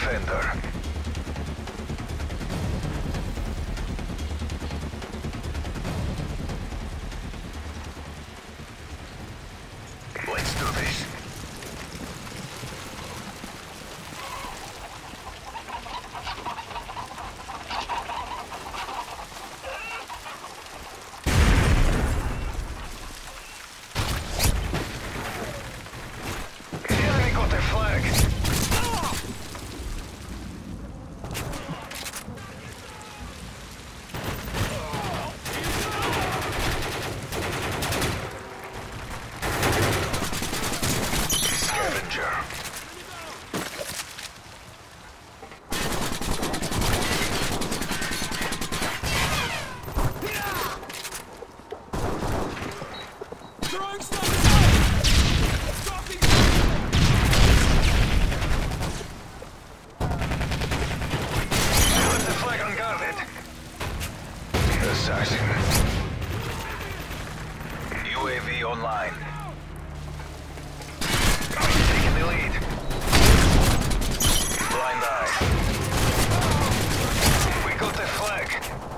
defender. Let's do this. Scavenger. Left the flag unguarded. Assassin. UAV online. Taking the lead. Blind eye. We got the flag.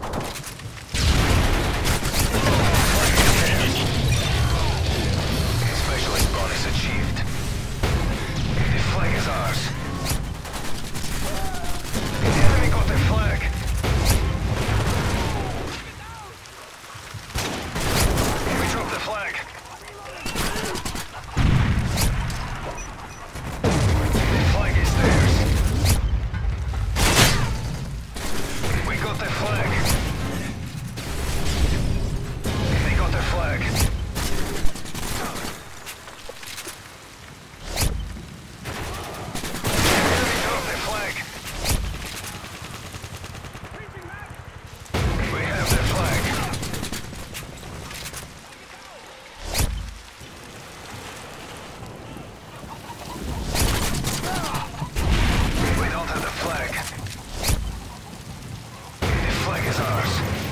Specialist bonus achieved. The flag is ours. The enemy got the flag. We dropped the flag. The flag is theirs. We got the flag. They got the flag. Enemy dropped the flag. We have the flag. We don't have the flag. The flag is ours.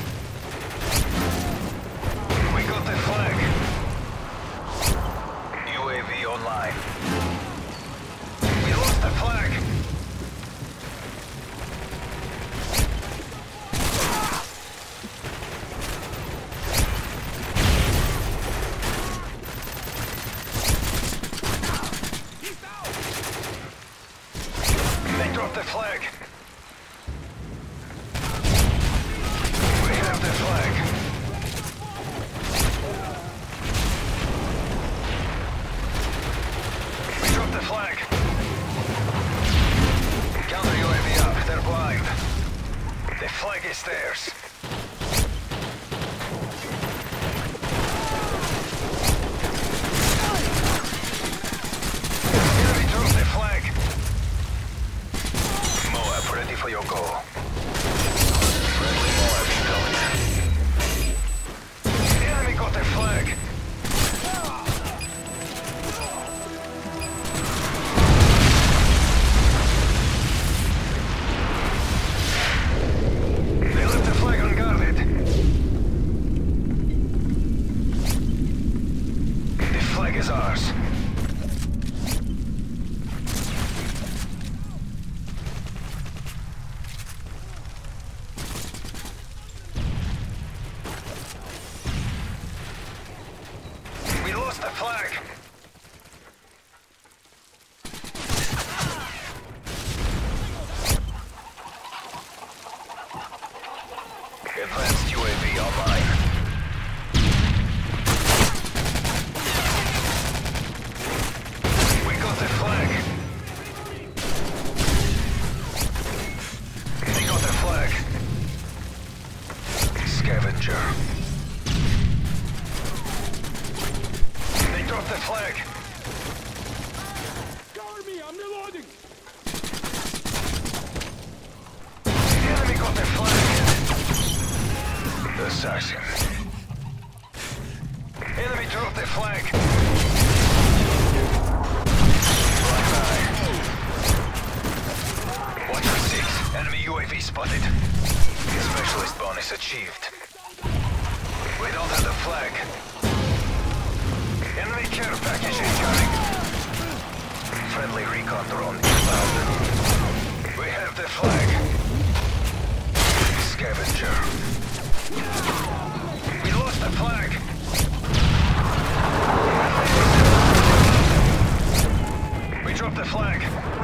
We got the flag. UAV online. We lost the flag. They dropped the flag. We have the flag. We dropped the flag. Counter UAV up. They're blind. The flag is theirs. Enemy dropped the flag. M.O.A.B ready for your goal. Friendly M.O.A.B incoming. Enemy got the flag. They left the flag unguarded. The flag is ours. We lost the flag. Advanced UAV online. We got the flag. They got the flag. Scavenger. They dropped the flag. Cover me, I'm reloading! The enemy got the flag. Assassin. Enemy dropped the flag. Blind eye. Watch for 6. Enemy UAV spotted. Specialist bonus achieved. We don't have the flag. Enemy care package incoming. Friendly recon drone inbound. We have the flag. Scavenger. We lost the flag. We dropped the flag.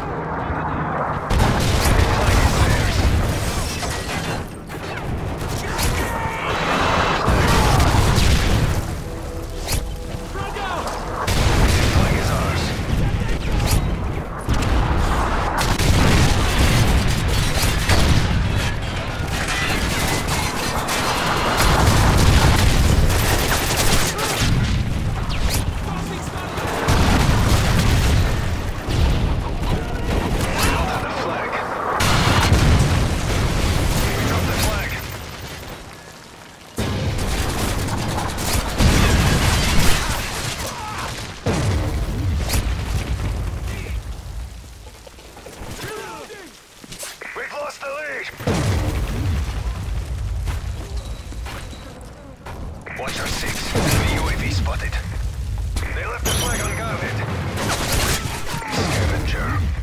Watch our 6. Enemy UAV spotted. They left the flag unguarded. Scavenger.